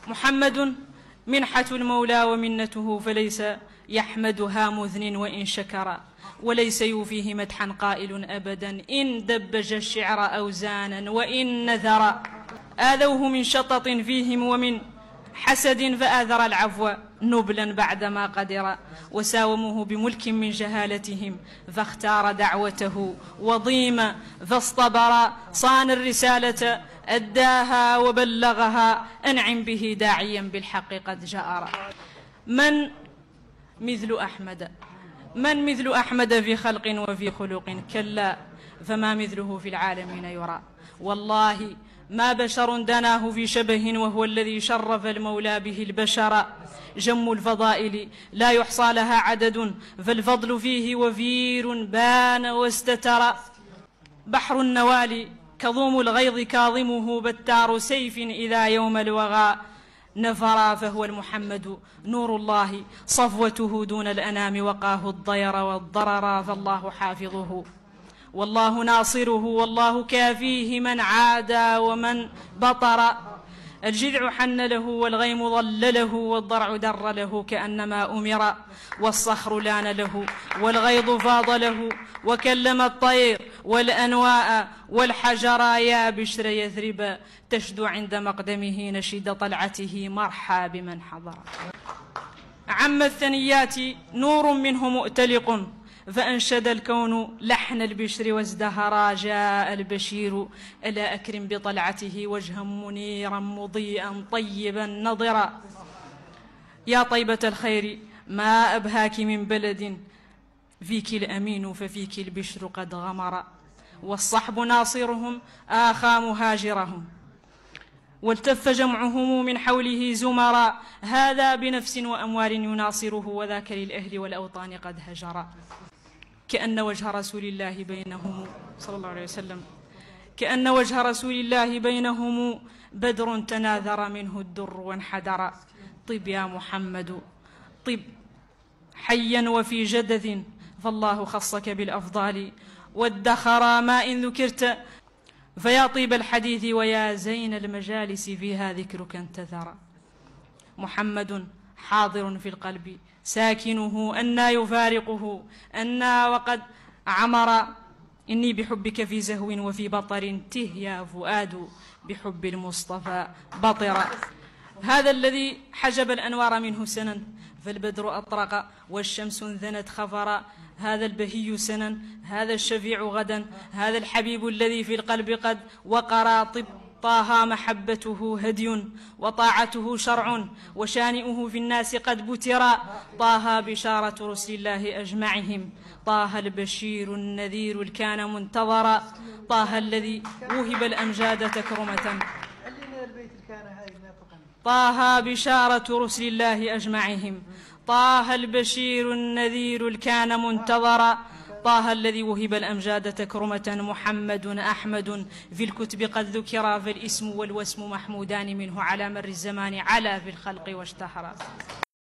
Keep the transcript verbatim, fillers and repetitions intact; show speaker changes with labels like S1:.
S1: محمد منحة المولى ومنته، فليس يحمدها مذن وإن شكر، وليس يوفيه مدحا قائل أبدا إن دبج الشعر أوزانا وإن نذر. آذوه من شطط فيهم ومن حسد فآذر العفو نبلا بعدما قدر، وساوموه بملك من جهالتهم فاختار دعوته وضيم فاصطبر. صان الرسالة أداها وبلغها، أنعم به داعيا بالحق قد جأر. من مثل أحمد؟ من مثل أحمد في خلق وفي خلق؟ كلا فما مثله في العالمين يرى. والله ما بشر دناه في شبه، وهو الذي شرف المولى به البشر. جم الفضائل لا يحصى لها عدد، فالفضل فيه وفير بان واستتر. بحر النوال كظوم الغيظ كاظمه، بتار سيف إذا يوم الوغى نفرا. فهو المحمد نور الله صفوته دون الأنام، وقاه الضير والضرر فالله حافظه. والله ناصره والله كافيه من عادى ومن بطر. الجذع حن له والغيم ضل له، والضرع در له كأنما أمر. والصخر لان له والغيض فاض له، وكلم الطير والأنواء والحجر. يا بشر يثرب تشدو عند مقدمه، نشيد طلعته مرحى بمن حضر. عم الثنيات نور منه مؤتلق، فأنشد الكون لحن البشر وازدهرا. جاء البشير ألا أكرم بطلعته، وجها منيرا مضيئا طيبا نضرا. يا طيبة الخير ما أبهاك من بلد، فيك الأمين ففيك البشر قد غمر. والصحب ناصرهم آخى مهاجرهم، والتف جمعهم من حوله زمرا. هذا بنفس وأموال يناصره، وذاك للأهل والأوطان قد هجرا. كأن وجه رسول الله بينهم صلى الله عليه وسلم، كأن وجه رسول الله بينهم بدر تناذر منه الدر وانحدر. طب يا محمد طب حيا وفي جدث، فالله خصك بالأفضال وادخر. ما إن ذكرت فيا طيب الحديث، ويا زين المجالس فيها ذكرك انتثر. محمد حاضر في القلب ساكنه، أنا يفارقه أنا وقد عمر. إني بحبك في زهو وفي بطر، ته يا فؤاد بحب المصطفى بطر. هذا الذي حجب الأنوار منه سنا، فالبدر أطرق والشمس انثنت خفرا. هذا البهي سنا، هذا الشفيع غدا، هذا الحبيب الذي في القلب قد وقرا. طب طه محبته هدي وطاعته شرع، وشانئه في الناس قد بترا. طه بشارة رسل الله أجمعهم، طه البشير النذير الكان منتظرا. طه الذي وهب الأمجاد تكرمة، طه بشارة رسل الله أجمعهم. طه البشير النذير الكان منتظرا. طه الذي وهب الأمجاد تكرمة. محمد أحمد في الكتب قد ذكر، فالاسم والوسم محمودان منه على مر الزمان، على في الخلق واشتهرا.